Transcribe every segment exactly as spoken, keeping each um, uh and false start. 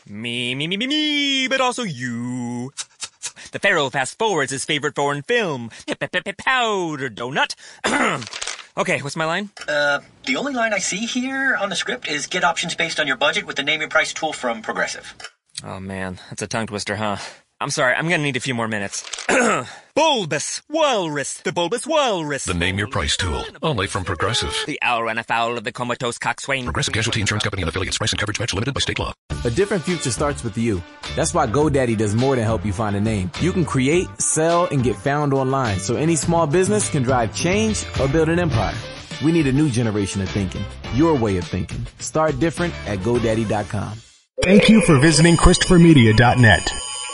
Me, me, me, me, me, but also you. The Pharaoh fast forwards his favorite foreign film, Powder Donut. Okay, what's my line? Uh, the only line I see here on the script is get options based on your budget with the name your price tool from Progressive. Oh man, that's a tongue twister, huh? I'm sorry, I'm gonna need a few more minutes. Bulbous Walrus, the Bulbous Walrus. The name your price tool, only from Progressive. The owl ran afoul of the comatose coxswain. Progressive Casualty Insurance Company and affiliates. Price and coverage match limited by state law. A different future starts with you. That's why GoDaddy does more than help you find a name. You can create, sell, and get found online, so any small business can drive change or build an empire. We need a new generation of thinking. Your way of thinking. Start different at GoDaddy dot com. Thank you for visiting Christopher Media dot net.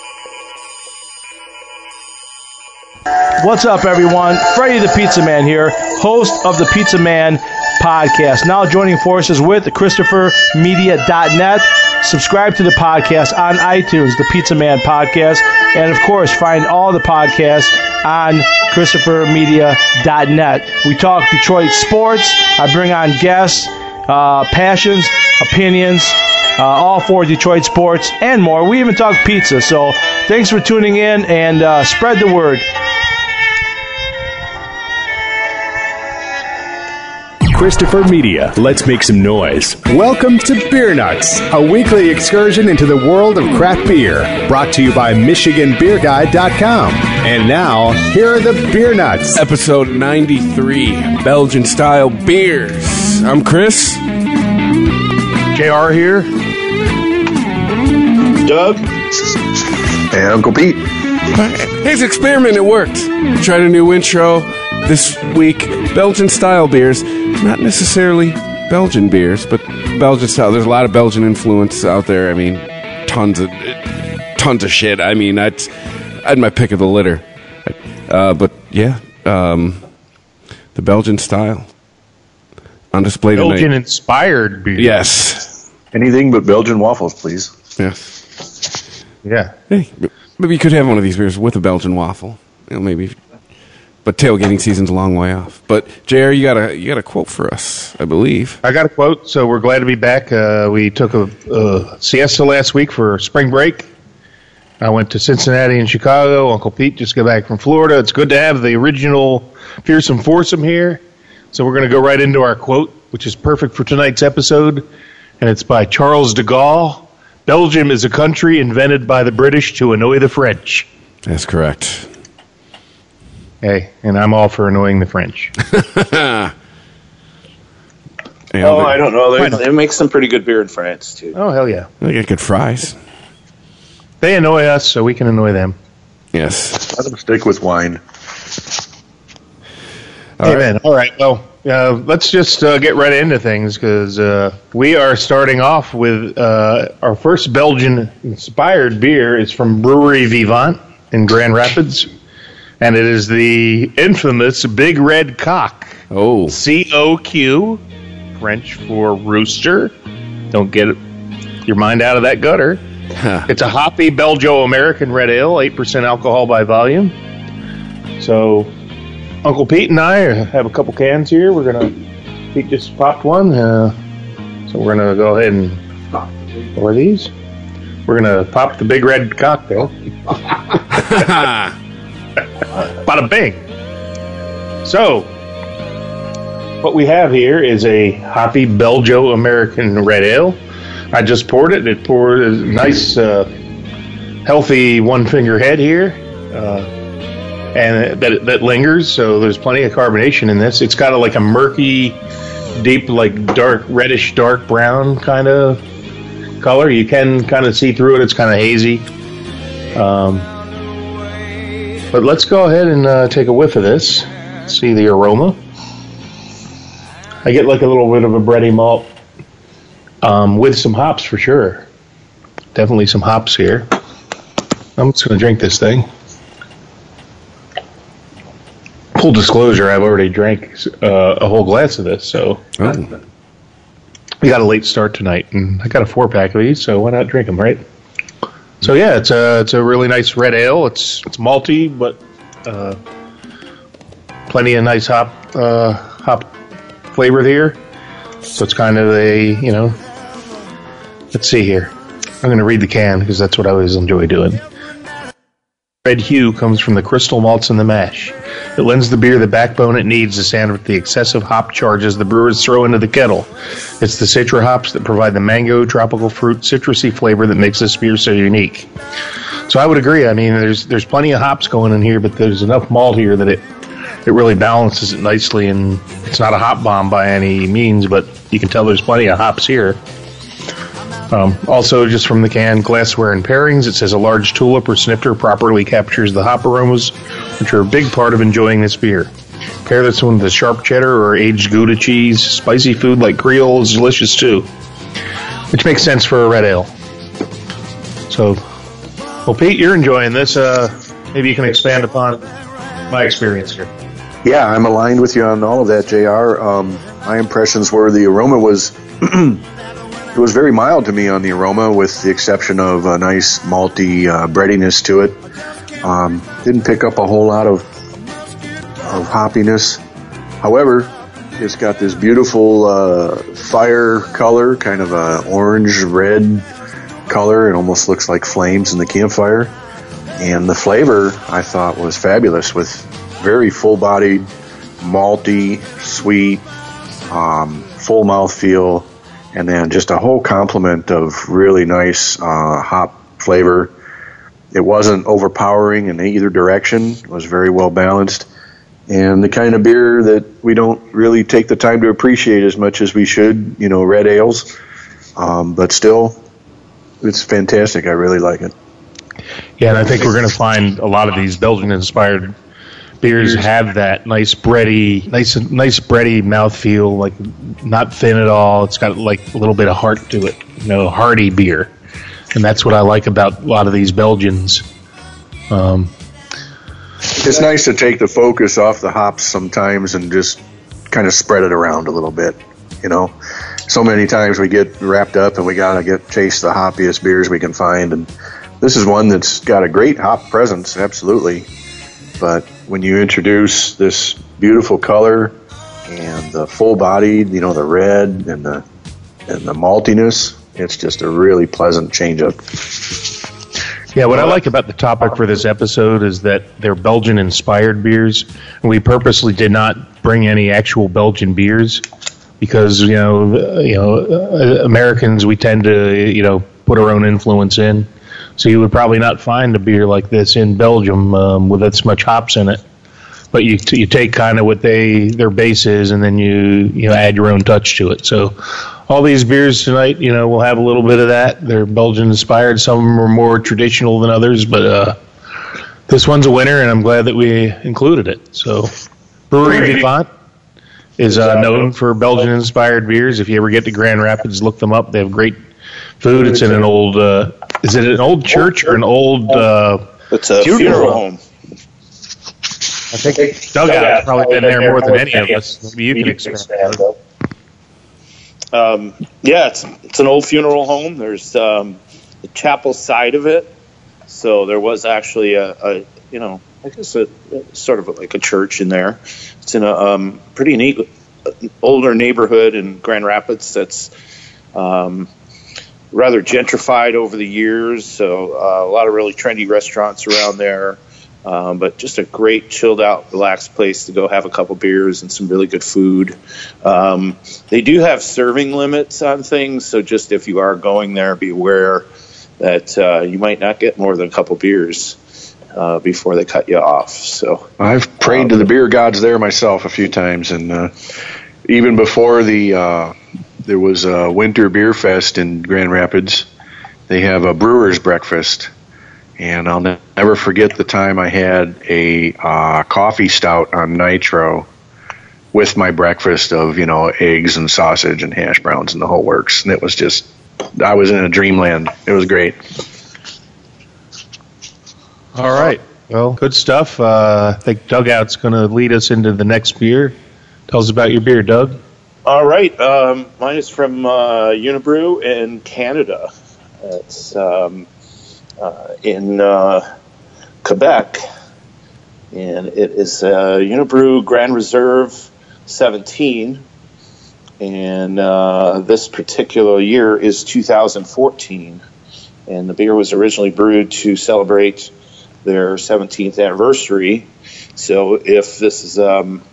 What's up, everyone? Freddie the Pizza Man here, host of the Pizza Man podcast. Now joining forces with Christopher Media dot net. Subscribe to the podcast on iTunes, the Pizza Man podcast. And, of course, find all the podcasts on Christopher Media dot net. We talk Detroit sports. I bring on guests, uh, passions, opinions, uh, all for Detroit sports and more. We even talk pizza. So thanks for tuning in, and uh, spread the word. Christopher Media, let's make some noise. Welcome to Beer Nuts, a weekly excursion into the world of craft beer, brought to you by Michigan Beer Guide dot com. And now, here are the Beer Nuts. Episode ninety-three, Belgian-style beers. I'm Chris. J R here. Doug. And Uncle Pete. His experiment, it worked. Tried a new intro this week. Belgian-style beers. Not necessarily Belgian beers, but Belgian style. There's a lot of Belgian influence out there. I mean, tons of tons of shit. I mean, I'd, I had my pick of the litter. Uh, but, yeah, um, the Belgian style. On display tonight. Belgian-inspired beer. Yes. Anything but Belgian waffles, please. Yes. Yeah. Hey, maybe you could have one of these beers with a Belgian waffle. You know, maybe. But tailgating season's a long way off. But J R, you got a you got a quote for us, I believe. I got a quote. So we're glad to be back. Uh, we took a uh, siesta last week for spring break. I went to Cincinnati and Chicago. Uncle Pete just got back from Florida. It's good to have the original Fearsome Foursome here. So we're going to go right into our quote, which is perfect for tonight's episode, and it's by Charles de Gaulle. Belgium is a country invented by the British to annoy the French. That's correct. Hey, and I'm all for annoying the French. oh, I don't know. They, they make some pretty good beer in France, too. Oh, hell yeah. They get good fries. They annoy us, so we can annoy them. Yes. Let them stick with wine. All Amen. Right. All right. Well, uh, let's just uh, get right into things, because uh, we are starting off with uh, our first Belgian-inspired beer is from Brewery Vivant in Grand Rapids. And it is the infamous Big Red Cock. Oh. C O Q, French for rooster. Don't get your mind out of that gutter. Huh. It's a hoppy Belgio-American red ale, eight percent alcohol by volume. So, Uncle Pete and I have a couple cans here. We're going to, Pete just popped one. Uh, so we're going to go ahead and, pour these? We're going to pop the Big Red Cocktail. Bada bing. So, what we have here is a hoppy Belgio-American red ale. I just poured it. It poured a nice, uh, healthy one-finger head here, uh, and that that lingers. So there's plenty of carbonation in this. It's got a, like a murky, deep, like dark reddish, dark brown kind of color. You can kind of see through it. It's kind of hazy. Um, But let's go ahead and uh, take a whiff of this. See the aroma. I get like a little bit of a bready malt um, with some hops for sure. Definitely some hops here. I'm just going to drink this thing. Full disclosure, I've already drank uh, a whole glass of this, so oh. We got a late start tonight, and I got a four-pack of these, so why not drink them, right? So yeah, it's a it's a really nice red ale. It's it's malty, but uh, plenty of nice hop uh, hop flavor here. So it's kind of a you know. Let's see here. I'm going to read the can because that's what I always enjoy doing. Red hue comes from the crystal malts in the mash. It lends the beer the backbone it needs to stand with the excessive hop charges the brewers throw into the kettle. It's the citra hops that provide the mango, tropical fruit, citrusy flavor that makes this beer so unique. So I would agree. I mean, there's there's plenty of hops going in here, but there's enough malt here that it it really balances it nicely, and it's not a hop bomb by any means, but you can tell there's plenty of hops here. Um, also, just from the can, glassware and pairings, it says a large tulip or snifter properly captures the hop aromas, which are a big part of enjoying this beer. Pair this one with a sharp cheddar or aged Gouda cheese. Spicy food like Creole is delicious too, which makes sense for a red ale. So, well, Pete, you're enjoying this. Uh, maybe you can expand upon my experience here. Yeah, I'm aligned with you on all of that, J R. Um, my impressions were the aroma was... It was very mild to me on the aroma, with the exception of a nice malty uh, breadiness to it. Um, didn't pick up a whole lot of of hoppiness. However, it's got this beautiful uh, fire color, kind of a orange-red color. It almost looks like flames in the campfire. And the flavor, I thought, was fabulous, with very full-bodied, malty, sweet, um, full mouthfeel. And then just a whole complement of really nice uh, hop flavor. It wasn't overpowering in either direction. It was very well balanced. And the kind of beer that we don't really take the time to appreciate as much as we should, you know, red ales. Um, but still, it's fantastic. I really like it. Yeah, and I think we're going to find a lot of these Belgian-inspired beers have that nice bready, nice nice bready mouthfeel, like not thin at all. It's got like a little bit of heart to it, you know, hearty beer, and that's what I like about a lot of these Belgians. Um, it's nice to take the focus off the hops sometimes and just kind of spread it around a little bit. You know, so many times we get wrapped up and we gotta get chase the hoppiest beers we can find, and this is one that's got a great hop presence, absolutely. But when you introduce this beautiful color and the full-bodied, you know, the red and the and the maltiness, it's just a really pleasant change-up. Yeah, what I like about the topic for this episode is that they're Belgian-inspired beers. And we purposely did not bring any actual Belgian beers because, you know, you know, uh, Americans, we tend to, you know, put our own influence in. So you would probably not find a beer like this in Belgium um, with as much hops in it. But you you take kind of what they their base is, and then you you know add your own touch to it. So all these beers tonight, you know, will have a little bit of that. They're Belgian inspired. Some of them are more traditional than others, but uh, this one's a winner, and I'm glad that we included it. So Brewery Vivant is uh, known for Belgian inspired beers. If you ever get to Grand Rapids, look them up. They have great food. It's in an old. Uh, is it an old church or an old? Uh, it's a funeral, funeral home. I think Dugout's probably been there more than any of us. Maybe you can expand. Um, yeah, it's it's an old funeral home. There's um, the chapel side of it, so there was actually a, a you know I guess a, a sort of like a church in there. It's in a um, pretty neat older neighborhood in Grand Rapids that's um, rather gentrified over the years. So uh, a lot of really trendy restaurants around there. Um, but just a great, chilled out, relaxed place to go have a couple beers and some really good food. Um, they do have serving limits on things, so just if you are going there, be aware that uh, you might not get more than a couple beers uh, before they cut you off. So I've prayed um, to the beer gods there myself a few times, and uh, even before the uh, there was a winter beer fest in Grand Rapids, they have a brewer's breakfast. And I'll ne- never forget the time I had a uh, coffee stout on nitro with my breakfast of, you know, eggs and sausage and hash browns and the whole works. And it was just, I was in a dreamland. It was great. All right. Well, good stuff. Uh, I think Dugout's going to lead us into the next beer. Tell us about your beer, Doug. All right. Um, mine is from uh, Unibrew in Canada. It's... Um, Uh, in uh, Quebec, and it is uh, Unibrew Grand Reserve seventeen, and uh, this particular year is two thousand fourteen, and the beer was originally brewed to celebrate their seventeenth anniversary. So if this is, um,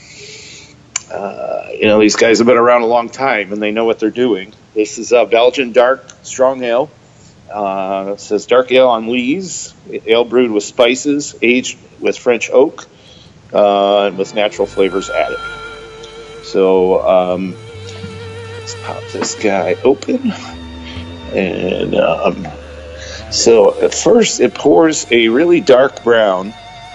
uh, you know, these guys have been around a long time and they know what they're doing. This is a Belgian dark strong ale. Uh, it says dark ale on lees, ale brewed with spices, aged with French oak, uh, and with natural flavors added. So um, let's pop this guy open. And um, so at first it pours a really dark brown.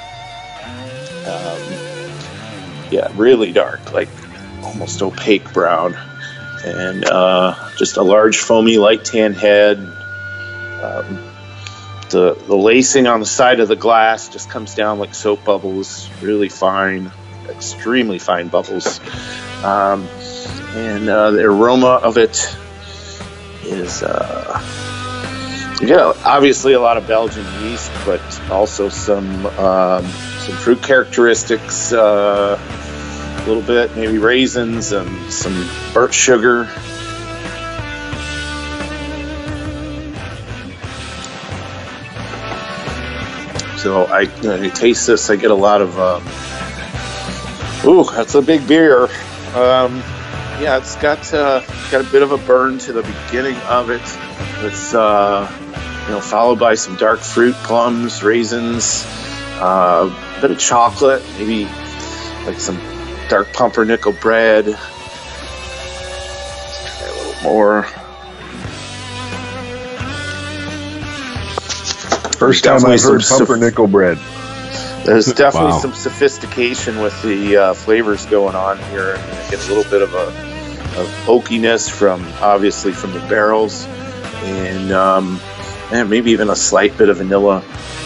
Um, yeah, really dark, like almost opaque brown. And uh, just a large foamy light tan head. Um, the the lacing on the side of the glass just comes down like soap bubbles, really fine, extremely fine bubbles. Um, and uh, the aroma of it is, uh, you know, obviously a lot of Belgian yeast, but also some um, some fruit characteristics, uh, a little bit, maybe raisins and some burnt sugar. So I, I taste this, I get a lot of, um, ooh, that's a big beer. Um, yeah, it's got uh, got a bit of a burn to the beginning of it. It's, uh, you know, followed by some dark fruit, plums, raisins, uh, a bit of chocolate, maybe like some dark pumpernickel bread. Let's try a little more. First time I've heard pumpernickel bread. There's definitely Wow. some sophistication with the uh, flavors going on here. I get a little bit of a of oakiness from, obviously, from the barrels, and um, and maybe even a slight bit of vanilla.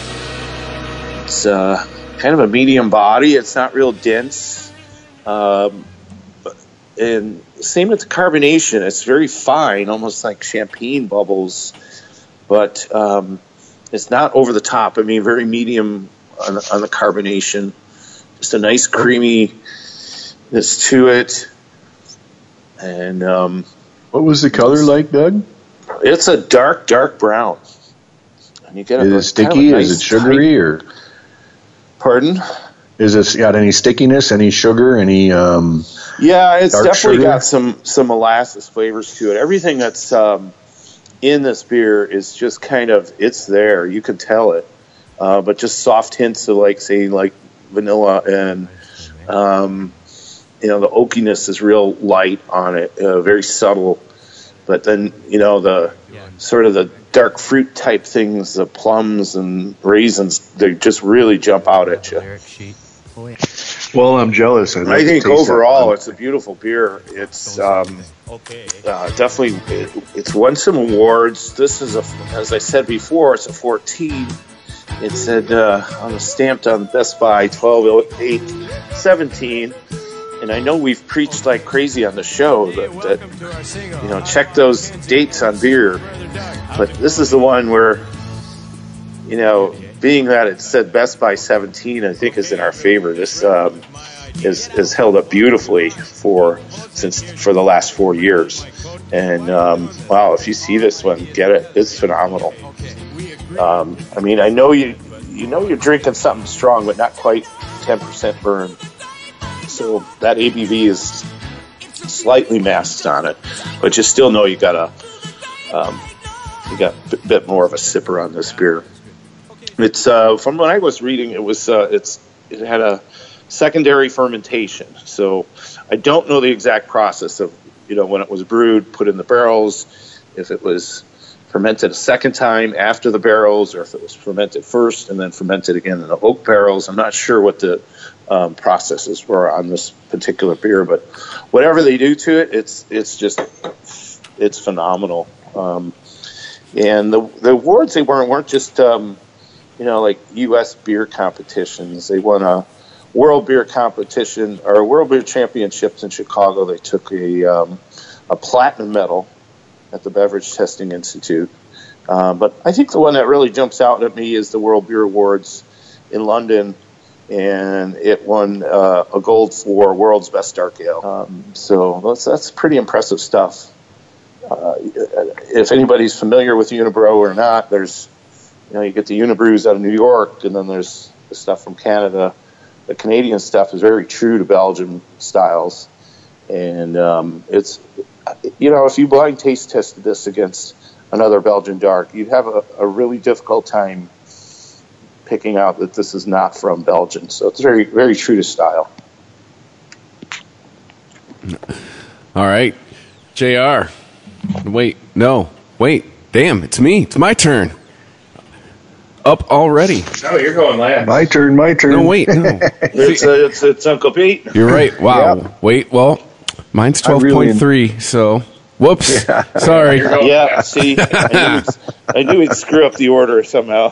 It's uh, kind of a medium body. It's not real dense. Um, and same with the carbonation. It's very fine, almost like champagne bubbles, but um, it's not over the top. I mean, very medium on the, on the carbonation. Just a nice creaminess to it. And um, what was the color like, Doug? It's a dark, dark brown. And you get Is a, it sticky? kind of a nice Is it sugary? Or pardon? Is it got any stickiness? Any sugar? Any? Um, yeah, it's dark definitely sugar? got some some molasses flavors to it. Everything that's um, in this beer is just kind of, it's there. You can tell it. Uh, but just soft hints of, like, say, like vanilla, and um, you know, the oakiness is real light on it, uh, very subtle. But then, you know, the sort of the dark fruit type things, the plums and raisins, they just really jump out at you. Well, I'm jealous. I'd like I to think taste overall that. it's a beautiful beer. It's um, uh, definitely, it, it's won some awards. This is, a, as I said before, it's a fourteen. It said uh, on the stamped on Best Buy twelve eight seventeen. And I know we've preached like crazy on the show that, that, you know, check those dates on beer. But this is the one where, you know, being that it said Best Buy seventeen, I think is in our favor. This um, is, is held up beautifully for since for the last four years. And, um, wow, if you see this one, get it. It's phenomenal. Um, I mean, I know you you know you're drinking something strong, but not quite ten percent burn. So that A B V is slightly masked on it, but you still know you got a um, you got a bit more of a sipper on this beer. It's uh, from what I was reading, it was uh, it's it had a secondary fermentation. So I don't know the exact process of, you know, when it was brewed, put in the barrels, if it was fermented a second time after the barrels, or if it was fermented first and then fermented again in the oak barrels. I'm not sure what the um, processes were on this particular beer, but whatever they do to it, it's it's just it's phenomenal. Um, and the the awards they weren't weren't just um, you know, like U S beer competitions. They won a World Beer competition or World Beer Championships in Chicago. They took a um, a platinum medal at the Beverage Testing Institute. Uh, but I think the one that really jumps out at me is the World Beer Awards in London, and it won uh, a gold for World's Best Dark Ale. Um, so that's, that's pretty impressive stuff. uh, if anybody's familiar with Unibroue or not, there's, you know, you get the Unibrews out of New York, and then there's the stuff from Canada. The Canadian stuff is very true to Belgian styles. And um, it's, you know, if you blind taste tested this against another Belgian dark, you'd have a, a really difficult time picking out that this is not from Belgium. So it's very, very true to style. All right, J R. Wait, no, wait, damn, it's me. It's my turn. Up already. Oh, you're going last. My turn, my turn. No, wait, no. it's, uh, it's, it's Uncle Pete. You're right. Wow. Yep. Wait, well, mine's twelve point three, really... so whoops. Yeah. Sorry. Yeah, see, I knew, I knew he'd screw up the order somehow.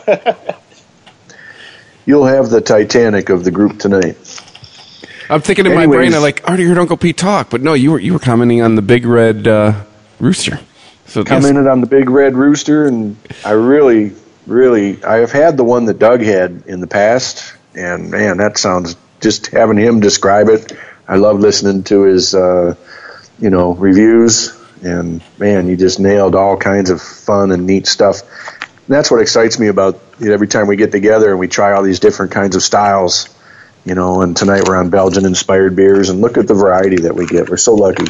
You'll have the Titanic of the group tonight. I'm thinking in Anyways, my brain, I like already heard Uncle Pete talk, but no, you were you were commenting on the big red uh, rooster. So commented on the big red rooster, and I really, really, I have had the one that Doug had in the past, and man, that sounds, just having him describe it. I love listening to his, uh, you know, reviews, and man, you just nailed all kinds of fun and neat stuff. And that's what excites me about, you know, every time we get together and we try all these different kinds of styles. You know, and tonight we're on Belgian-inspired beers, and look at the variety that we get. We're so lucky.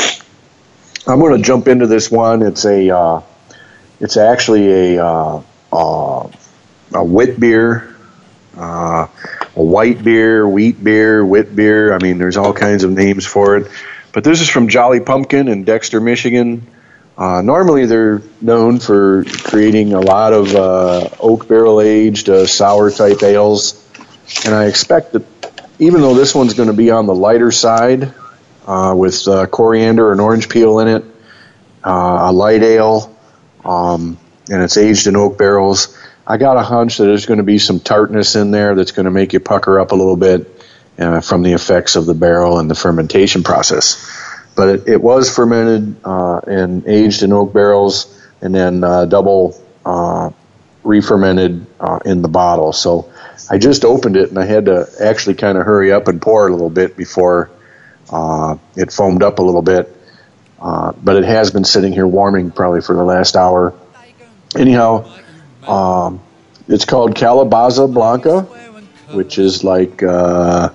I'm going to jump into this one. It's a, uh, it's actually a, uh, uh, a wit beer, uh, a white beer, wheat beer, wit beer. I mean, there's all kinds of names for it. But this is from Jolly Pumpkin in Dexter, Michigan. Uh, normally, they're known for creating a lot of uh, oak barrel-aged uh, sour-type ales. And I expect that even though this one's going to be on the lighter side uh, with uh, coriander and orange peel in it, uh, a light ale, um, and it's aged in oak barrels, I got a hunch that there's going to be some tartness in there that's going to make you pucker up a little bit uh, from the effects of the barrel and the fermentation process. But it, it was fermented uh, and aged in oak barrels and then uh, double uh, re-fermented uh, in the bottle. So I just opened it, and I had to actually kind of hurry up and pour it a little bit before uh, it foamed up a little bit. Uh, but it has been sitting here warming probably for the last hour. Anyhow, um, it's called Calabaza Blanca, which is like, uh,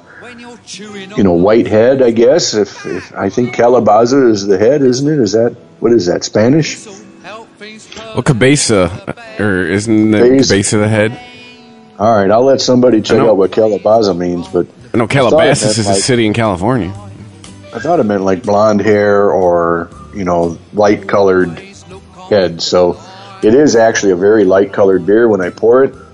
you know, white head, I guess. If, if I think calabaza is the head, isn't it? Is that, what is that, Spanish? Well, cabeza, or isn't the cabeza the head? All right, I'll let somebody check out what calabaza means, but no, Calabasas is like, a city in California. I thought it meant like blonde hair or, you know, light-colored head. So it is actually a very light-colored beer when I pour it.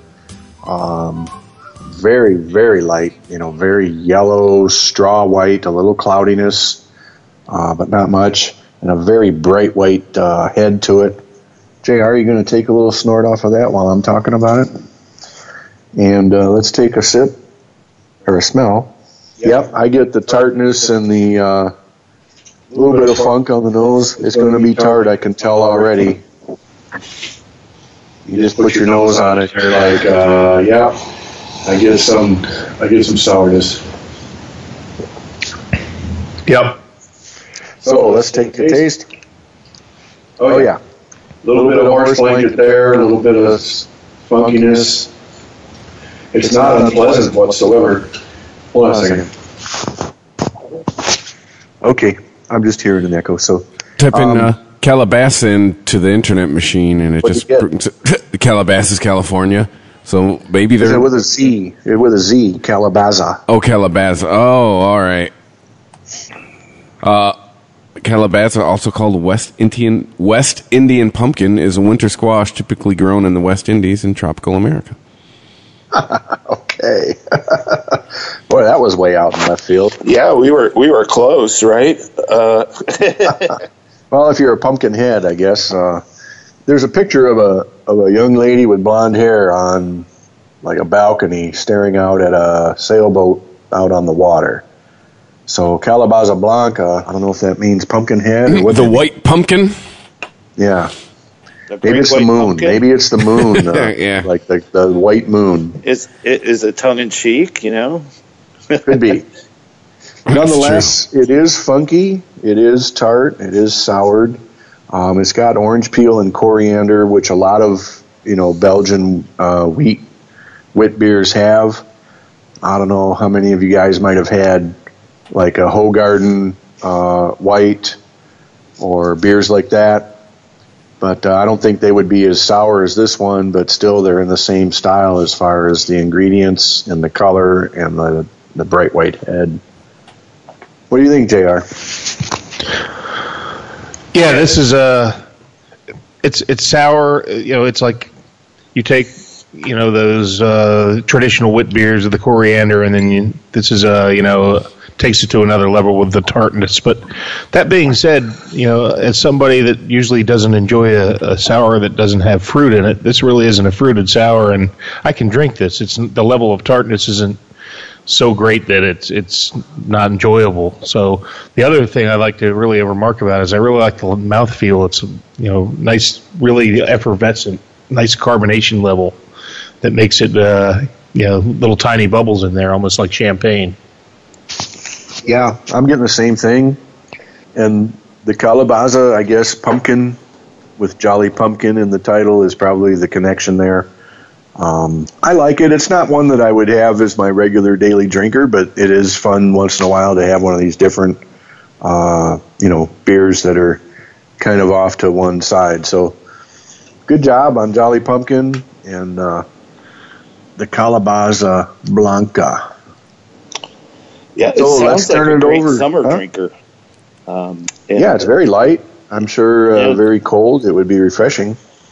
Um, very, very light, you know, very yellow, straw white, a little cloudiness, uh, but not much, and a very bright white uh, head to it. J R, are you going to take a little snort off of that while I'm talking about it? And uh, let's take a sip, or a smell. Yep, yep, I get the tartness and the uh, little bit of funk on the nose. It's going to be tart, I can tell already. You just put your nose on it, you're like, uh, yeah, I get some, I get some sourness. Yep. So let's take the taste. Oh yeah, a little bit of horse blanket there, a little bit of funkiness. It's not unpleasant whatsoever. Hold on a second. Okay, I'm just hearing an echo. So type in um, uh, Calabasas into the internet machine, and it just Calabasas, California. So maybe they're they're with a Z. With a Z, Calabaza. Oh, Calabaza. Oh, all right. Uh, Calabaza, also called West Indian West Indian pumpkin, is a winter squash typically grown in the West Indies and tropical America. Okay. Boy, that was way out in left field. Yeah, we were we were close, right? Uh. Well, if you're a pumpkin head, I guess. Uh, there's a picture of a of a young lady with blonde hair on like a balcony staring out at a sailboat out on the water. So Calabaza Blanca, I don't know if that means pumpkin head or what. The white pumpkin? Yeah. Maybe it's the moon. Pumpkin? Maybe it's the moon. Uh, yeah. Like the, the white moon. Is it is it tongue in cheek, you know? Could be. Nonetheless, it is funky. It is tart. It is soured. Um, it's got orange peel and coriander, which a lot of, you know, Belgian uh, wheat wit beers have. I don't know how many of you guys might have had like a Hoegaarden uh, white or beers like that. But uh, I don't think they would be as sour as this one, but still they're in the same style as far as the ingredients and the color and the, the bright white head. What do you think, J R? Yeah, this is a. It's it's sour. You know, it's like you take you know those uh, traditional wit beers with the coriander, and then you, this is a you know takes it to another level with the tartness. But that being said, you know, as somebody that usually doesn't enjoy a, a sour that doesn't have fruit in it, this really isn't a fruited sour, and I can drink this. It's the level of tartness isn't so great that it's it's not enjoyable. So the other thing I like to really remark about is I really like the mouthfeel. It's you know nice, really effervescent, nice carbonation level that makes it uh, you know little tiny bubbles in there, almost like champagne. Yeah, I'm getting the same thing. And the calabaza, I guess, pumpkin with Jolly Pumpkin in the title is probably the connection there. Um, I like it. It's not one that I would have as my regular daily drinker, but it is fun once in a while to have one of these different, uh, you know, beers that are kind of off to one side. So good job on Jolly Pumpkin and uh, the Calabaza Blanca. Yeah, it so sounds let's like turn a it great over. summer Huh? drinker. Um, and, Yeah, it's very light. I'm sure uh, Yeah. very cold. It would be refreshing.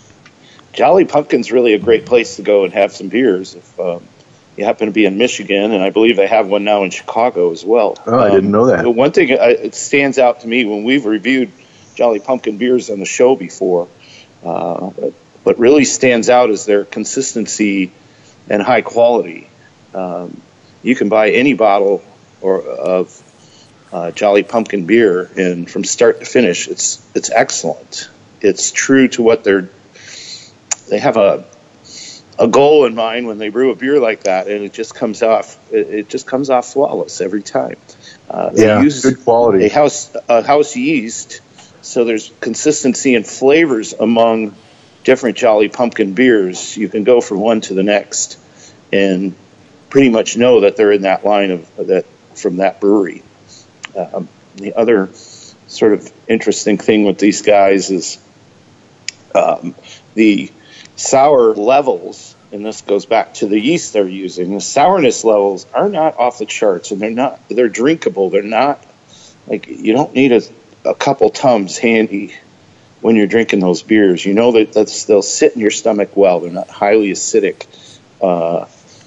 Jolly Pumpkin's really a great place to go and have some beers if um, you happen to be in Michigan, and I believe they have one now in Chicago as well. Oh, I didn't know that. The one thing uh, it stands out to me when we've reviewed Jolly Pumpkin beers on the show before, uh, what really stands out is their consistency and high quality. Um, you can buy any bottle or of uh, Jolly Pumpkin beer, and from start to finish, it's it's excellent. It's true to what they're. They have a a goal in mind when they brew a beer like that, and it just comes off. It, it just comes off flawless every time. Uh, they Yeah, use good quality. A house a house yeast, so there's consistency and flavors among different Jolly Pumpkin beers. You can go from one to the next, and pretty much know that they're in that line of that from that brewery. Um, the other sort of interesting thing with these guys is um, the sour levels, and this goes back to the yeast they're using. The sourness levels are not off the charts, and they're not. They're drinkable. They're not like you don't need a, a couple Tums handy when you're drinking those beers. You know that that's, they'll sit in your stomach well. They're not highly acidic, uh,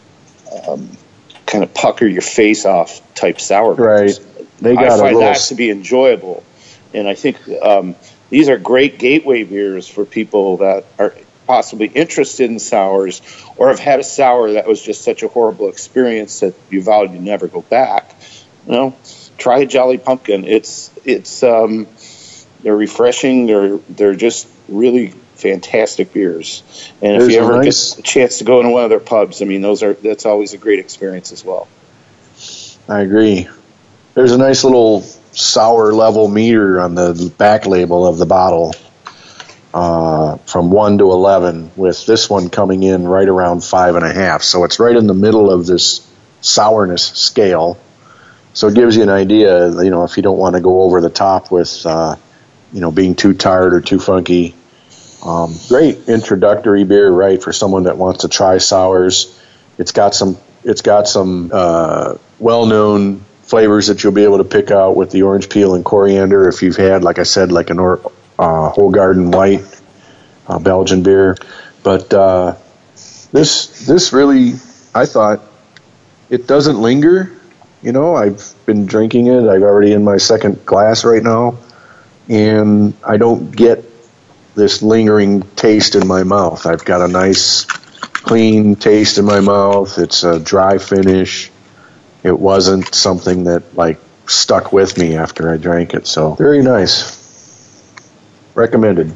um, kind of pucker your face off type sour beers. Right. They got I a find little that to be enjoyable, and I think um, these are great gateway beers for people that are possibly interested in sours or have had a sour that was just such a horrible experience that you vowed you'd never go back. You know, try a Jolly Pumpkin. It's it's um, they're refreshing. They're they're just really fantastic beers. And if There's you a ever nice- get a chance to go into one of their pubs, I mean, those are that's always a great experience as well. I agree. There's a nice little sour level meter on the back label of the bottle, uh, from one to eleven, with this one coming in right around five and a half. So it's right in the middle of this sourness scale. So it gives you an idea, you know, if you don't want to go over the top with, uh, you know, being too tart or too funky. Um, great introductory beer, right, for someone that wants to try sours. It's got some, it's got some uh, well-known flavors that you'll be able to pick out with the orange peel and coriander. If you've had, like I said, like an or, uh, Hoegaarden white uh, Belgian beer, but uh, this this really, I thought, it doesn't linger. You know, I've been drinking it. I'm already in my second glass right now, and I don't get this lingering taste in my mouth. I've got a nice, clean taste in my mouth. It's a dry finish. It wasn't something that, like, stuck with me after I drank it. So, very nice. Recommended.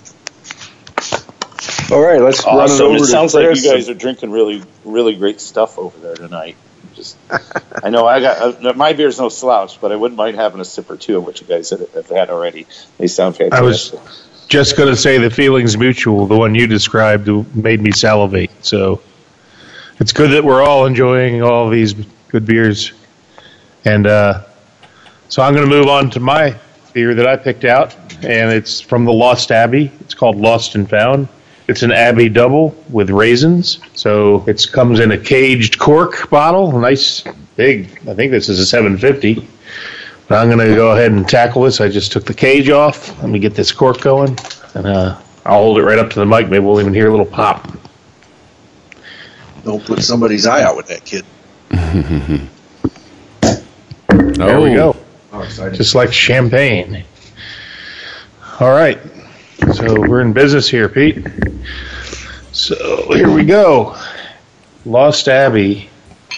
All right, let's run it Awesome. over It to sounds like Chris. you guys are drinking really, really great stuff over there tonight. Just, I know I got uh, my beer's no slouch, but I wouldn't mind having a sip or two of what you guys have have had already. They sound I was fantastic. just going to say the feeling's mutual. The one you described made me salivate. So it's good that we're all enjoying all these good beers. And uh, so I'm going to move on to my beer that I picked out, and it's from the Lost Abbey. It's called Lost and Found. It's an Abbey double with raisins. So it comes in a caged cork bottle, nice big. I think this is a seven fifty. But I'm going to go ahead and tackle this. I just took the cage off. Let me get this cork going, and uh, I'll hold it right up to the mic. Maybe we'll even hear a little pop. Don't put somebody's eye out with that, kid. There we go. Oh, exciting. Just like champagne. All right. So we're in business here, Pete. So here we go. Lost Abbey.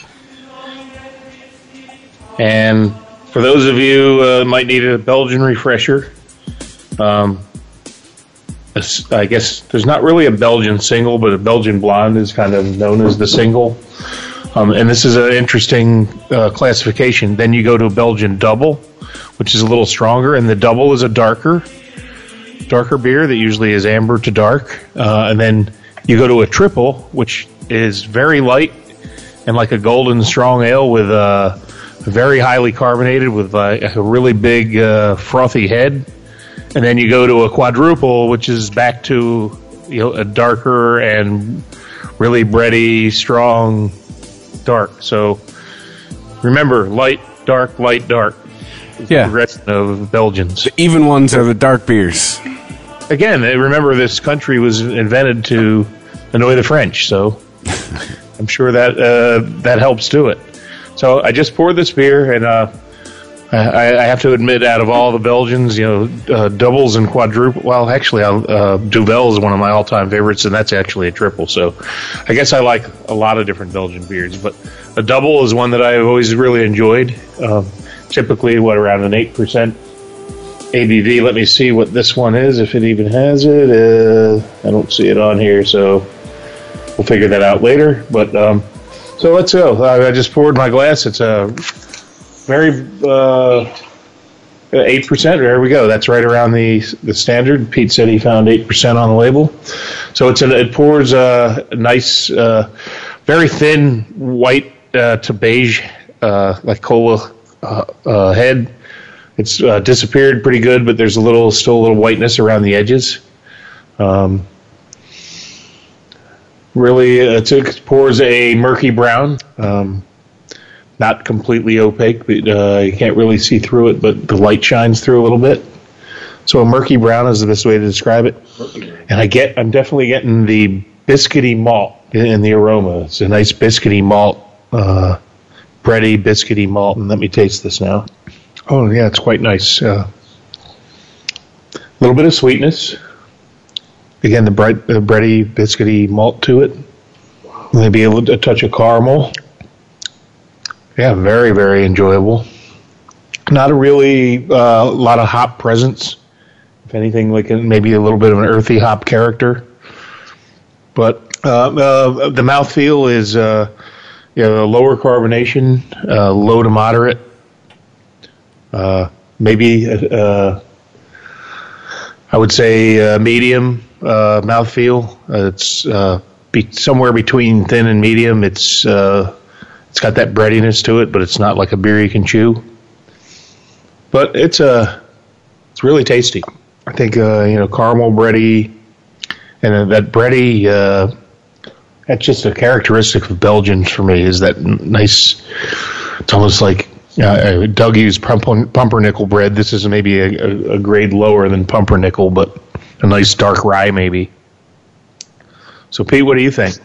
And for those of you uh, might need a Belgian refresher, um, I guess there's not really a Belgian single, but a Belgian blonde is kind of known as the single. Um, and this is an interesting uh, classification. Then you go to a Belgian double, which is a little stronger, and the double is a darker, darker beer that usually is amber to dark. Uh, and then you go to a triple, which is very light and like a golden strong ale with uh, very highly carbonated with uh, a really big uh, frothy head. And then you go to a quadruple, which is back to, you know, a darker and really bready, strong, dark. So remember, light, dark, light, dark. Yeah. The rest of Belgians. The even ones are the dark beers. Again, remember this country was invented to annoy the French, so I'm sure that uh, that helps do it. So I just poured this beer, and uh, I, I have to admit, out of all the Belgians, you know, uh, doubles and quadruple. Well, actually, uh, Duvel is one of my all-time favorites, and that's actually a triple. So I guess I like a lot of different Belgian beers, but a double is one that I've always really enjoyed. Um, typically, what, around an eight percent A B V. Let me see what this one is, if it even has it. Uh, I don't see it on here, so we'll figure that out later. But um, so let's go. I, I just poured my glass. It's a very uh, eight percent. There we go. That's right around the the standard. Pete said he found eight percent on the label. So it's an, it pours a nice, uh, very thin white uh, to beige, uh, like cola uh, uh, head. It's uh, disappeared pretty good, but there's a little, still a little whiteness around the edges. Um, really, uh, it pours a murky brown. Um, not completely opaque, but uh, you can't really see through it, but the light shines through a little bit. So a murky brown is the best way to describe it. And I get, I'm definitely getting the biscuity malt in the aroma. It's a nice biscuity malt, uh, bready biscuity malt. And let me taste this now. Oh, yeah, it's quite nice. A uh, little bit of sweetness. Again, the bright, uh, bready, biscuity malt to it. Maybe a, a touch of caramel. Yeah, very, very enjoyable. Not a really uh, lot of hop presence. If anything, like a, maybe a little bit of an earthy hop character. But uh, uh, the mouthfeel is uh, you know, lower carbonation, uh, low to moderate. Uh, maybe, uh, I would say uh, medium uh, mouthfeel. Uh, it's uh, be somewhere between thin and medium. It's uh, it's got that breadiness to it, but it's not like a beer you can chew. But it's uh, it's really tasty. I think uh, you know, caramel bready, and uh, that bready. Uh, that's just a characteristic of Belgians for me. Is that n- nice? It's almost like. Uh, Doug used pump- pumpernickel bread. This is maybe a, a, a grade lower than pumpernickel, but a nice dark rye maybe. So, Pete, what do you think?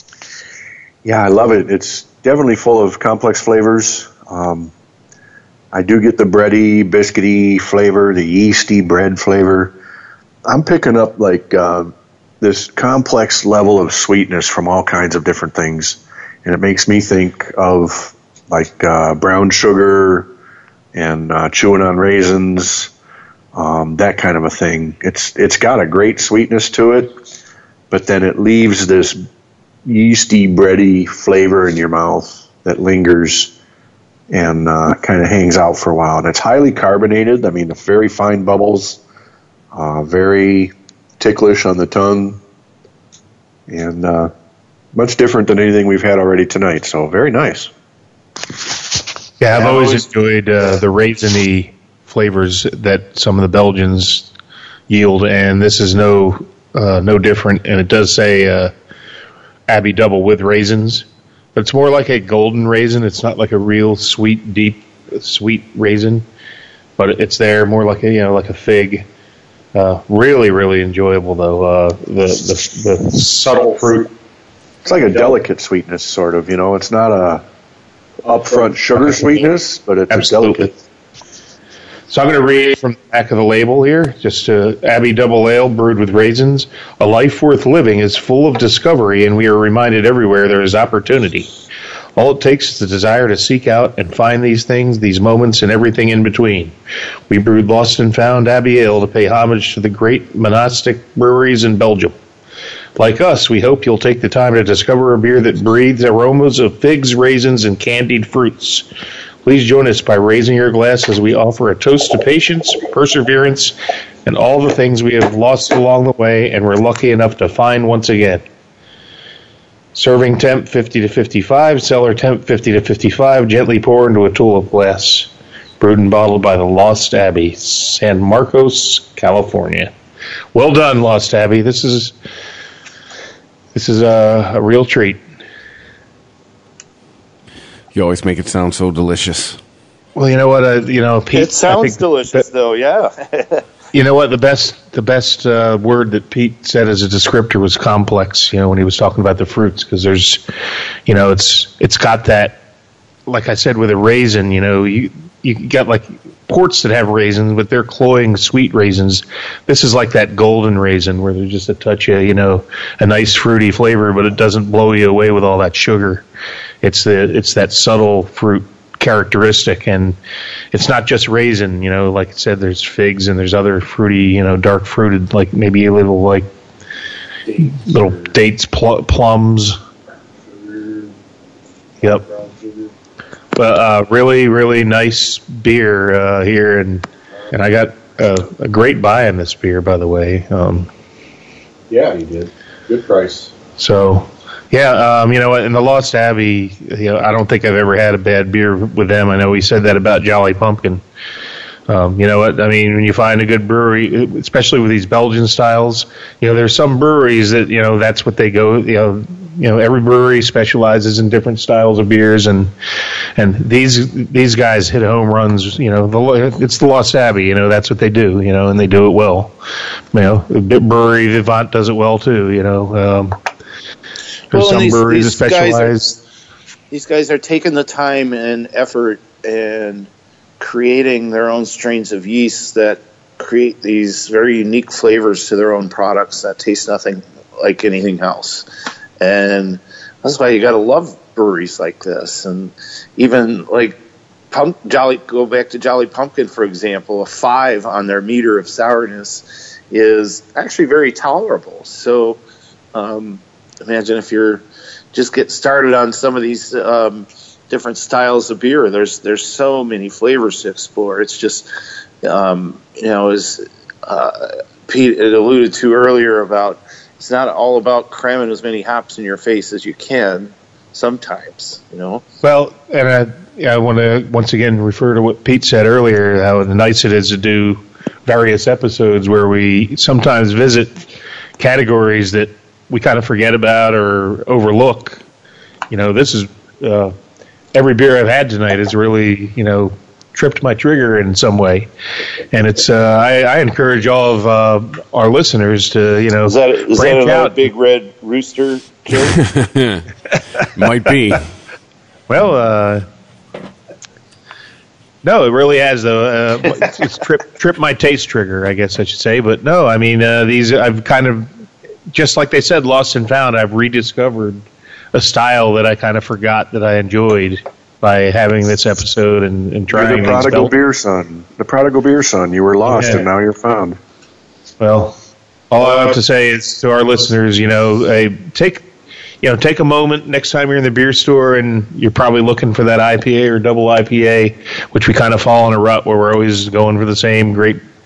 Yeah, I love it. It's definitely full of complex flavors. Um, I do get the bready, biscuity flavor, the yeasty bread flavor. I'm picking up like uh, this complex level of sweetness from all kinds of different things, and it makes me think of like uh, brown sugar and uh, chewing on raisins, um, that kind of a thing. It's it's got a great sweetness to it, but then it leaves this yeasty, bready flavor in your mouth that lingers and uh, kind of hangs out for a while. And it's highly carbonated. I mean, the very fine bubbles Uh, very ticklish on the tongue, and uh, much different than anything we've had already tonight. So very nice. Yeah, I've always enjoyed uh, the raisiny flavors that some of the Belgians yield, and this is no uh, no different. And it does say uh, Abbey Double with raisins, but it's more like a golden raisin. It's not like a real sweet, deep, sweet raisin, but it's there more like a you know like a fig. Uh, really, really enjoyable though. Uh, the, the the subtle fruit. It's like a delicate sweetness, sort of. You know, it's not a upfront sugar sweetness, but it's Absolutely. a delicate. So I'm going to read from the back of the label here. Just uh, Abbey Double Ale brewed with raisins. A life worth living is full of discovery, and we are reminded everywhere there is opportunity. All it takes is the desire to seek out and find these things, these moments, and everything in between. We brewed Lost and Found Abbey Ale to pay homage to the great monastic breweries in Belgium. Like us, we hope you'll take the time to discover a beer that breathes aromas of figs, raisins, and candied fruits. Please join us by raising your glass as we offer a toast to patience, perseverance, and all the things we have lost along the way and we're lucky enough to find once again. Serving temp fifty to fifty-five, cellar temp fifty to fifty-five, gently pour into a tulip glass. Brewed and bottled by the Lost Abbey, San Marcos, California. Well done, Lost Abbey. This is this is a, a real treat. You always make it sound so delicious. Well, you know what? Uh, you know, Pete. It sounds delicious, that, though. Yeah. You know what? The best, the best uh, word that Pete said as a descriptor was complex. You know, when he was talking about the fruits, because there's, you know, it's it's got that. Like I said, with a raisin, you know, you you got like ports that have raisins, but they're cloying sweet raisins. This is like that golden raisin where there's just a touch of, you know, a nice fruity flavor, but it doesn't blow you away with all that sugar. It's the it's that subtle fruit characteristic, and it's not just raisin, you know, like I said, there's figs and there's other fruity, you know, dark fruited, like maybe a little like little dates, pl- plums. Yep. But uh, really, really nice beer uh, here, and and I got a, a great buy in this beer, by the way. Um, Yeah, you did. Good price. so. Yeah, um, you know what? In the Lost Abbey, you know, I don't think I've ever had a bad beer with them. I know we said that about Jolly Pumpkin. Um, you know what? I mean, when you find a good brewery, especially with these Belgian styles, you know, there's some breweries that, you know, that's what they go. You know, you know, every brewery specializes in different styles of beers, and and these these guys hit home runs. You know, the, it's the Lost Abbey. You know, that's what they do. You know, and they do it well. You know, the brewery Vivant does it well too. You know. Um, Well, some these, breweries these that specialize. Guys are, these guys are taking the time and effort and creating their own strains of yeast that create these very unique flavors to their own products that taste nothing like anything else. And that's why you got to love breweries like this. And even like Pump, Jolly, go back to Jolly Pumpkin, for example, a five on their meter of sourness is actually very tolerable. So, um, imagine if you're just getting started on some of these um, different styles of beer. There's there's so many flavors to explore. It's just, um, you know, as uh, Pete had alluded to earlier about, it's not all about cramming as many hops in your face as you can sometimes, you know. Well, and I, I want to once again refer to what Pete said earlier, how nice it is to do various episodes where we sometimes visit categories that we kind of forget about or overlook. You know, this is uh, every beer I've had tonight has really, you know, tripped my trigger in some way, and it's. Uh, I, I encourage all of uh, our listeners to, you know, is that is branch that out. a big red rooster joke? Might be. Well, uh, no, it really has though. Uh, it's, it's trip trip my taste trigger, I guess I should say. But no, I mean uh, these I've kind of. Just like they said, Lost and Found, I've rediscovered a style that I kind of forgot that I enjoyed by having this episode and, and trying. You're the prodigal beer son. The prodigal beer son. You were lost, Yeah. and now you're found. Well, all I have to say is to our listeners, you know, hey, take, you know, take a moment next time you're in the beer store and you're probably looking for that I P A or double I P A, which we kind of fall in a rut where we're always going for the same great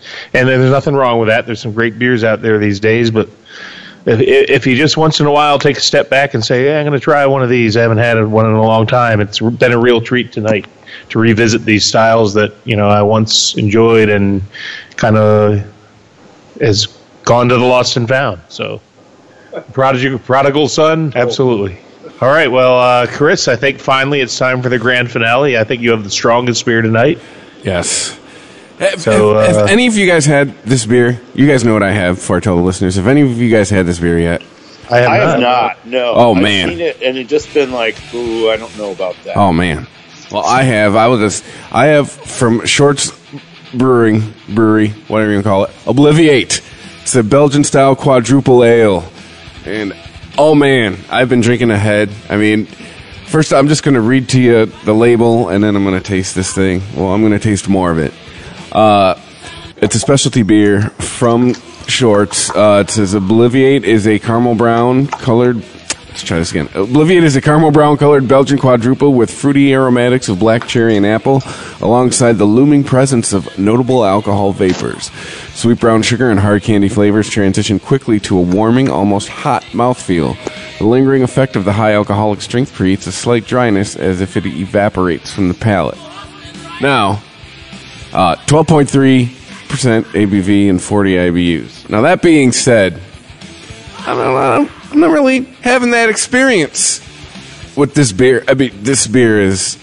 And there's nothing wrong with that. There's some great beers out there these days, but if, if you just once in a while take a step back and say, yeah, I'm going to try one of these. I haven't had one in a long time. It's been a real treat tonight to revisit these styles that, you know, I once enjoyed and kind of has gone to the lost and found. So, prodigal, prodigal son, absolutely. All right, well, uh, Chris, I think finally it's time for the grand finale. I think you have the strongest beer tonight. Yes. So, have, uh, have any of you guys had this beer? You guys know what I have before I tell the listeners. Have any of you guys had this beer yet? I have I not. have not. No. Oh, I've man. seen it, and it just been like, ooh, I don't know about that. Oh, man. Well, I have. I was just, I have from Shorts Brewing, Brewery, whatever you call it, Obliviate. It's a Belgian-style quadruple ale. And, oh, man, I've been drinking ahead. I mean, first I'm just going to read to you the label, and then I'm going to taste this thing. Well, I'm going to taste more of it. Uh, it's a specialty beer from Shorts. Uh, it says Obliviate is a caramel brown colored. Let's try this again. Obliviate is a caramel brown colored Belgian quadruple with fruity aromatics of black cherry and apple, alongside the looming presence of notable alcohol vapors. Sweet brown sugar and hard candy flavors transition quickly to a warming, almost hot mouthfeel. The lingering effect of the high alcoholic strength creates a slight dryness as if it evaporates from the palate. Now, Uh, twelve point three percent A B V and forty I B Us. Now, that being said, I'm not, I'm not really having that experience with this beer. I mean, this beer is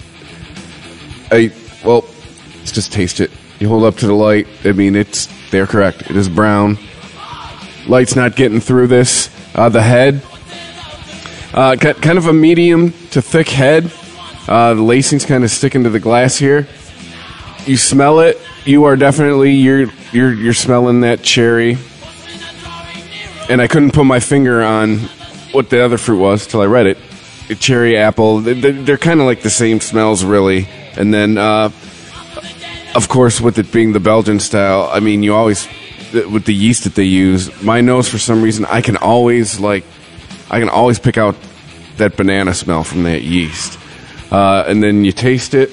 a, well, let's just taste it. You hold up to the light. I mean, it's, they're correct. It is brown. Light's not getting through this. Uh, the head, uh, got kind of a medium to thick head. Uh, the lacing's kind of sticking to the glass here. You smell it. You are definitely you're you're you're smelling that cherry. And I couldn't put my finger on what the other fruit was till I read it. A cherry, apple. They're, they're kind of like the same smells, really. And then, uh, of course, with it being the Belgian style, I mean, you always with the yeast that they use. My nose, for some reason, I can always like, I can always pick out that banana smell from that yeast. Uh, and then you taste it.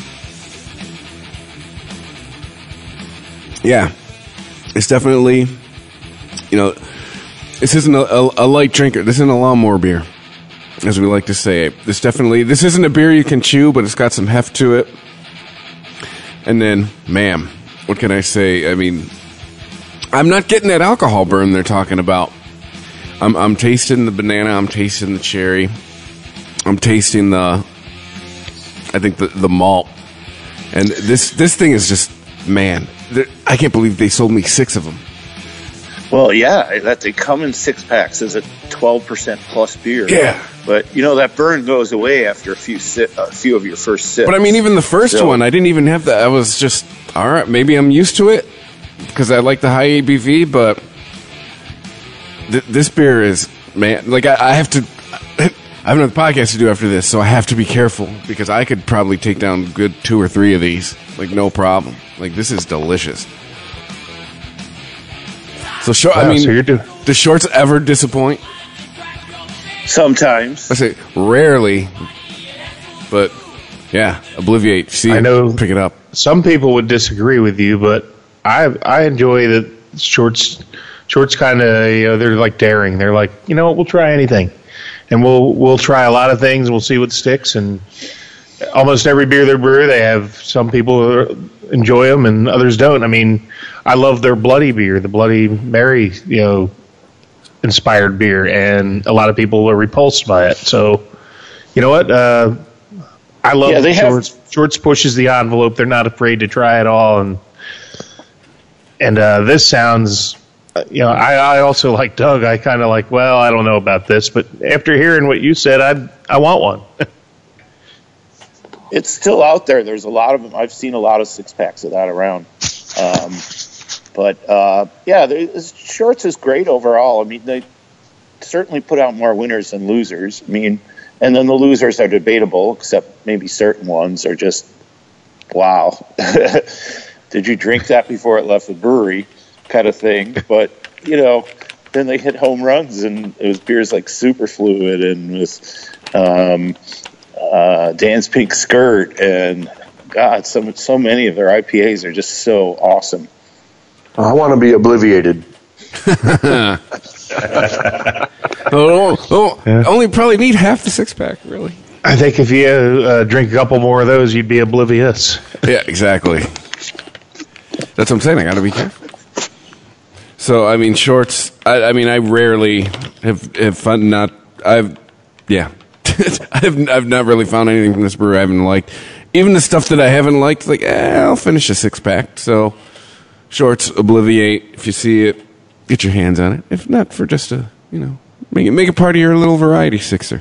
Yeah, it's definitely, you know, this isn't a, a, a light drinker. This isn't a lawnmower beer, as we like to say. This definitely, this isn't a beer you can chew, but it's got some heft to it. And then, ma'am, what can I say? I mean, I'm not getting that alcohol burn they're talking about. I'm, I'm tasting the banana. I'm tasting the cherry. I'm tasting the, I think the the malt. And this this thing is just, man. I can't believe they sold me six of them. Well, yeah, that they come in six packs as a twelve percent plus beer. Yeah, but you know that burn goes away after a few si- a few of your first sips. But I mean, even the first so, one, I didn't even have that. I was just all right. Maybe I'm used to it because I like the high A B V. But th- this beer is, man. Like I, I have to. I have another podcast to do after this, so I have to be careful because I could probably take down a good two or three of these, like no problem. Like this is delicious. So, short, wow, I mean, so you're do- do Shorts ever disappoint? Sometimes. I say rarely, but yeah, Obliviate. See, I know. Pick it up. Some people would disagree with you, but I I enjoy that Shorts. Shorts kind of, you know, they're like daring. They're like, you know what, we'll try anything. And we'll we'll try a lot of things. We'll see what sticks. And almost every beer they brew, they have some people enjoy them and others don't. I mean, I love their bloody beer, the Bloody Mary, you know, inspired beer, and a lot of people are repulsed by it. So, you know what? Uh, I love yeah, they Shorts. Have- Shorts pushes the envelope. They're not afraid to try it all. And and uh, this sounds. You know, I, I also like Doug. I kind of like, well, I don't know about this, but after hearing what you said, I I want one. It's still out there. There's a lot of them. I've seen a lot of six packs of that around. Um, but uh, yeah, Shorts is great overall. I mean, they certainly put out more winners than losers. I mean, and then the losers are debatable, except maybe certain ones are just, wow. Did you drink that before it left the brewery? Kind of thing. But, you know, then they hit home runs, and it was beers like Superfluid and with um, uh, Dan's Pink Skirt, and God, so so many of their I P As are just so awesome. I want to be obliviated. oh, oh, yeah. Only probably need half the six pack, really. I think if you uh, drink a couple more of those, you'd be oblivious. Yeah, exactly. That's what I'm saying. I got to be careful. So, I mean, shorts. I, I mean, I rarely have have fun. Not I've, yeah. I've I've not really found anything from this brewery I haven't liked. Even the stuff that I haven't liked, like eh, I'll finish a six pack. So, shorts, obliviate. If you see it, get your hands on it. If not, for just a you know, make it make it part of your little variety sixer.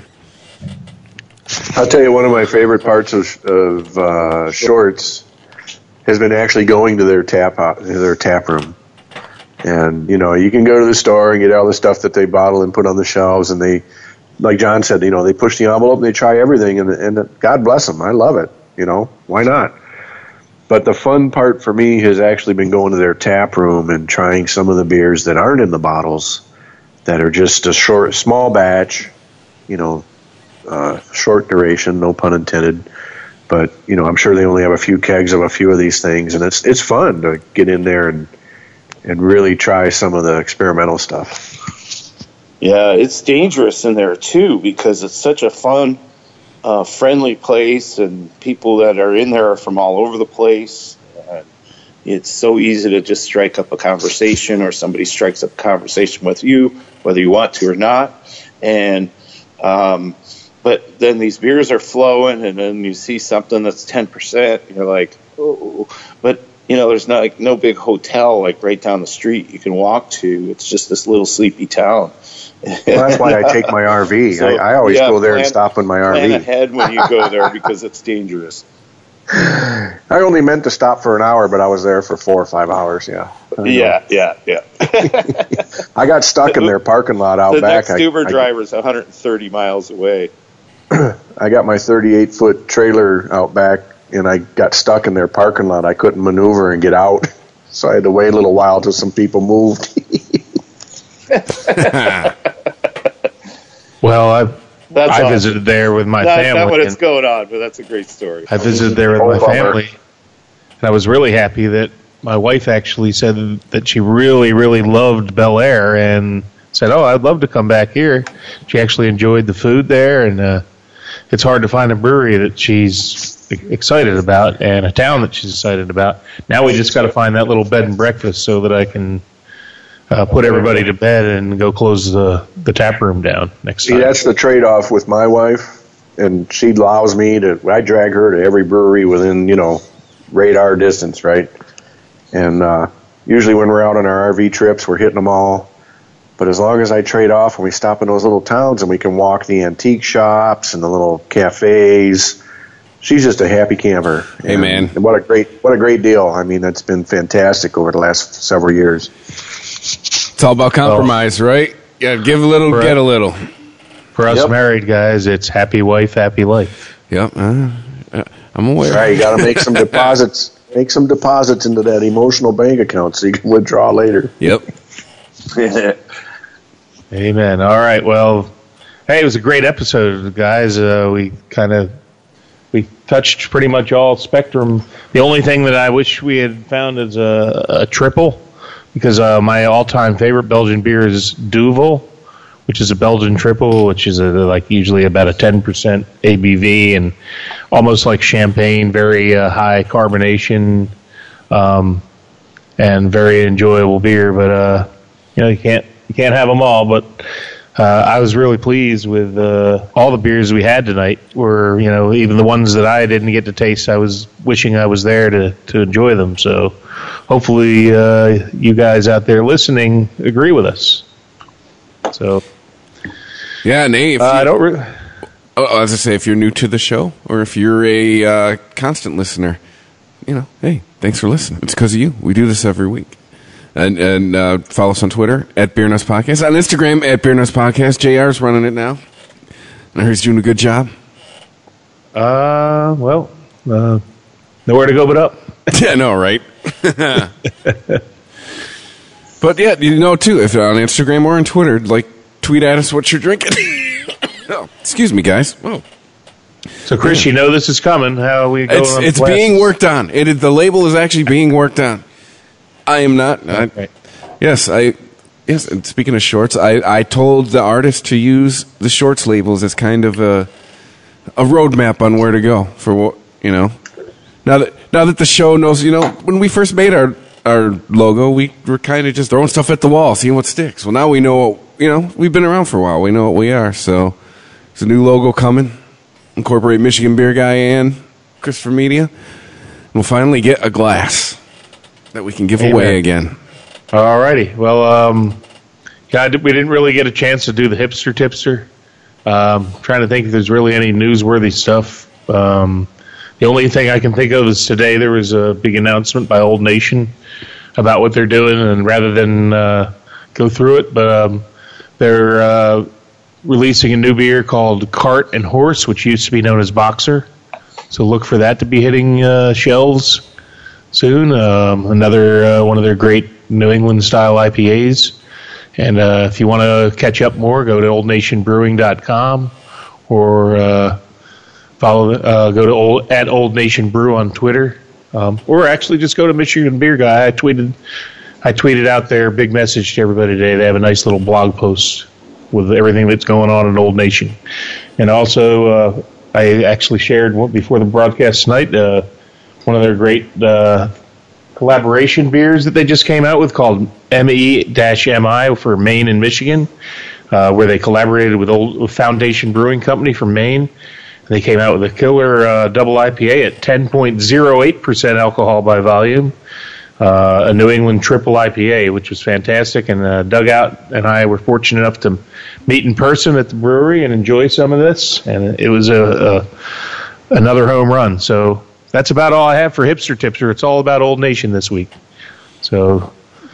I'll tell you, one of my favorite parts of, of uh, shorts has been actually going to their tap their tap room. And, you know, you can go to the store and get all the stuff that they bottle and put on the shelves, and they, like John said, you know, they push the envelope and they try everything, and, and God bless them. I love it. You know, why not? But the fun part for me has actually been going to their tap room and trying some of the beers that aren't in the bottles, that are just a short, small batch, you know, uh, short duration, no pun intended. But, you know, I'm sure they only have a few kegs of a few of these things, and it's it's fun to get in there and and really try some of the experimental stuff. Yeah, it's dangerous in there, too, because it's such a fun, uh, friendly place, and people that are in there are from all over the place. Uh, it's so easy to just strike up a conversation, or somebody strikes up a conversation with you, whether you want to or not. And um, but then these beers are flowing, and then you see something that's ten percent, and you're like, oh, but you know, there's not like no big hotel like right down the street you can walk to. It's just this little sleepy town. Well, that's why I take my R V. So, I, I always yeah, go there plan, and stop in my R V. Plan ahead when you go there because it's dangerous. I only meant to stop for an hour, but I was there for four or five hours. Yeah. Yeah, yeah, yeah. I got stuck in their parking lot out the back. The next Uber I, driver is one hundred thirty miles away. I got my thirty-eight foot trailer out back, and I got stuck in their parking lot. I couldn't maneuver and get out, so I had to wait a little while till some people moved. Well, I That's I awesome. visited there with my That's family. not what it's going on, but that's a great story. I visited there with Oh, my bummer. family, and I was really happy that my wife actually said that she really, really loved Bel Air and said, "Oh, I'd love to come back here." She actually enjoyed the food there, and uh, it's hard to find a brewery that she's excited about and a town that she's excited about. Now we just got to find that little bed and breakfast so that I can uh, put everybody to bed and go close the, the tap room down next See, time. that's the trade-off with my wife, and she allows me to, I drag her to every brewery within, you know, radar distance, right? And uh, usually when we're out on our R V trips, we're hitting them all. But as long as I trade off when we stop in those little towns and we can walk the antique shops and the little cafes, she's just a happy camper. Hey, and, man. and what a great, what a great deal. I mean, that's been fantastic over the last several years. It's all about compromise, oh. right? Yeah, give a little, For get us- a little. For us Yep. married guys, it's happy wife, happy life. Yep, uh, uh, I'm aware. Right, you got to make some deposits, make some deposits into that emotional bank account so you can withdraw later. Yep. Amen. All right. Well, hey, it was a great episode, guys. Uh, we kind of we touched pretty much all spectrum. The only thing that I wish we had found is a, a triple, because uh, my all-time favorite Belgian beer is Duvel, which is a Belgian triple, which is a, like usually about a ten percent A B V and almost like champagne, very uh, high carbonation, um, and very enjoyable beer. But uh, you know, you can't you can't have them all. But uh, I was really pleased with uh, all the beers we had tonight. Were you know even the ones that I didn't get to taste, I was wishing I was there to to enjoy them. So hopefully uh, you guys out there listening agree with us. So. Yeah, Nate. If Uh, you, I don't. Re- oh, as I say, if you're new to the show or if you're a uh, constant listener, you know, hey, thanks for listening. It's because of you. We do this every week. And and uh, follow us on Twitter at Beer Nuts Podcast, on Instagram at Beer Nuts Podcast. J R's running it now. And I heard he's doing a good job. Uh, well, uh, nowhere to go but up. Yeah, I know, right? But yeah, you know too, if on Instagram or on Twitter, like tweet at us what you're drinking. Oh, excuse me, guys. Oh. So, Chris, you know this is coming. How are we going? It's on it's class? being worked on. It is, the label is actually being worked on. I am not. I, Right. Yes, I. Yes, and speaking of shorts, I, I told the artist to use the shorts labels as kind of a a roadmap on where to go for what you know. Now that now that the show knows, you know, when we first made our our logo, we were kind of just throwing stuff at the wall, seeing what sticks. Well, now we know what, you know, we've been around for a while. We know what we are. So there's a new logo coming. Incorporate Michigan Beer Guy and Christopher Media. We'll finally get a glass that we can give Amen. away again. All righty. Well, um, yeah, we didn't really get a chance to do the hipster tipster. Um, trying to think if there's really any newsworthy stuff. Um, the only thing I can think of is today there was a big announcement by Old Nation about what they're doing, and rather than uh, go through it, but um, they're uh, releasing a new beer called Cart and Horse, which used to be known as Boxer. So look for that to be hitting uh, shelves soon. Um, another uh, one of their great New England style I P As. And uh, if you want to catch up more, go to old nation brewing dot com or uh, follow uh, go to old, at Old Nation Brew on Twitter, um, or actually just go to Michigan Beer Guy. I tweeted I tweeted out their big message to everybody today. They have a nice little blog post with everything that's going on at Old Nation. And also, uh, I actually shared before the broadcast tonight uh, one of their great uh, collaboration beers that they just came out with called M E M I for Maine and Michigan, uh, where they collaborated with Old Foundation Brewing Company from Maine. They came out with a killer uh, double I P A at ten point oh eight percent alcohol by volume, uh, a New England triple I P A, which was fantastic. And uh, Dugout and I were fortunate enough to meet in person at the brewery and enjoy some of this, and it was a, a another home run. So that's about all I have for Hipster Tipster. It's all about Old Nation this week. So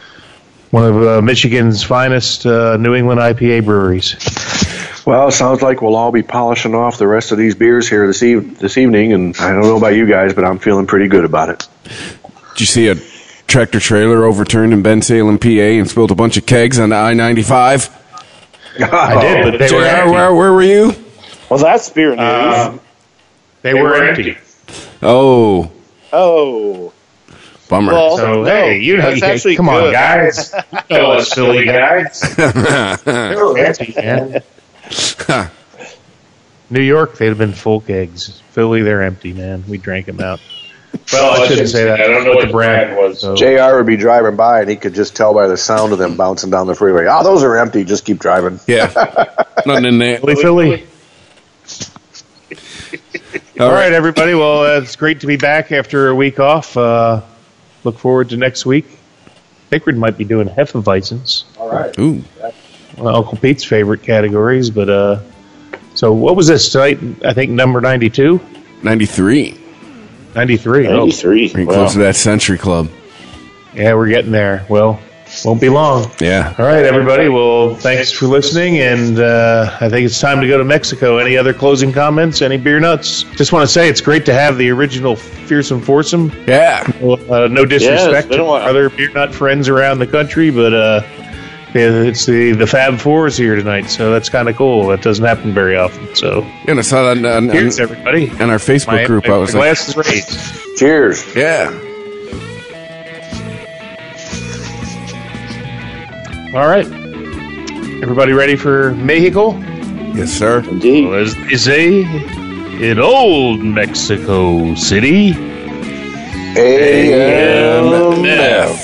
one of uh, Michigan's finest uh, New England I P A breweries. Well, it sounds like we'll all be polishing off the rest of these beers here this, eve- this evening, and I don't know about you guys, but I'm feeling pretty good about it. Did you see a tractor trailer overturned in Bensalem, P A, and spilled a bunch of kegs on the I ninety-five? I did, but they were empty. Where, where were you? Well, that's beer news. Uh, they, they were, were empty. empty. Oh. Oh. Bummer. Well, so, no, hey, you know, you actually come good. on, guys. You know us silly guys. They were empty, man. New York, they'd have been full kegs. Philly, they're empty, man. We drank them out. Well, I shouldn't say that. I don't know what the brand was. So. J R would be driving by, and he could just tell by the sound of them bouncing down the freeway. Oh, those are empty. Just keep driving. Yeah. Nothing in there. Philly, Philly. All, All right. right, everybody. Well, uh, it's great to be back after a week off. Uh, look forward to next week. Pickard might be doing Hefeweizens. All right. Ooh. Well, Uncle Pete's favorite categories, but uh, so what was this tonight? I think number ninety-two? ninety-three. ninety-three. ninety-three. Pretty wow. close to that Century Club. Yeah, we're getting there. Well, won't be long. Yeah. All right, everybody. Well, thanks for listening, and uh, I think it's time to go to Mexico. Any other closing comments? Any beer nuts? Just want to say it's great to have the original Fearsome Foursome. Yeah. Uh, no disrespect yeah, to other beer nut friends around the country, but uh, it's the, the Fab Fours here tonight, so that's kind of cool. That doesn't happen very often. So, yeah, I saw that on, on, cheers, everybody. In our Facebook my, group. My, I was my like, glass is raised. Cheers. Yeah. All right. Everybody ready for Mexico? Yes, sir. Indeed. Well, as they say, in old Mexico City, A M F.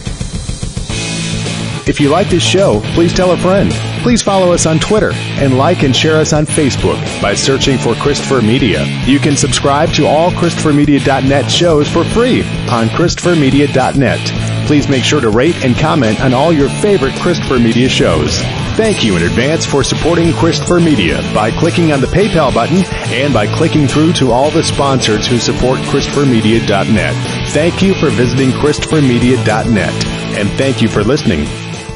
If you like this show, please tell a friend. Please follow us on Twitter and like and share us on Facebook by searching for Christopher Media. You can subscribe to all Christopher Media dot net shows for free on Christopher Media dot net. Please make sure to rate and comment on all your favorite Christopher Media shows. Thank you in advance for supporting Christopher Media by clicking on the PayPal button and by clicking through to all the sponsors who support Christopher Media dot net. Thank you for visiting Christopher Media dot net, and thank you for listening.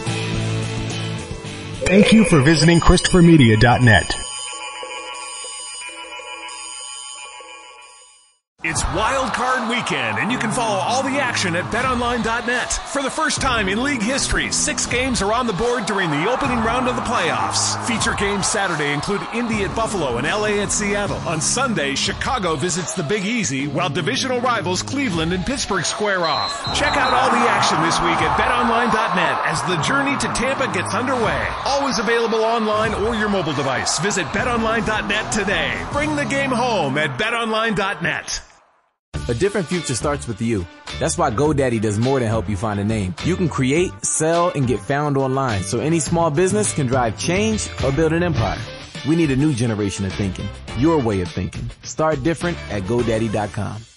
Thank you for visiting Christopher Media dot net. It's Wild Card Week weekend, and you can follow all the action at bet online dot net. For the first time in league history, six games are on the board during the opening round of the playoffs. Feature games Saturday include Indy at Buffalo and L A at Seattle. On Sunday, Chicago visits the Big Easy, while divisional rivals Cleveland and Pittsburgh square off. Check out all the action this week at bet online dot net as the journey to Tampa gets underway. Always available online or your mobile device. Visit bet online dot net today. Bring the game home at bet online dot net. A different future starts with you. That's why GoDaddy does more than help you find a name. You can create, sell, and get found online, so any small business can drive change or build an empire. We need a new generation of thinking. Your way of thinking. Start different at GoDaddy dot com.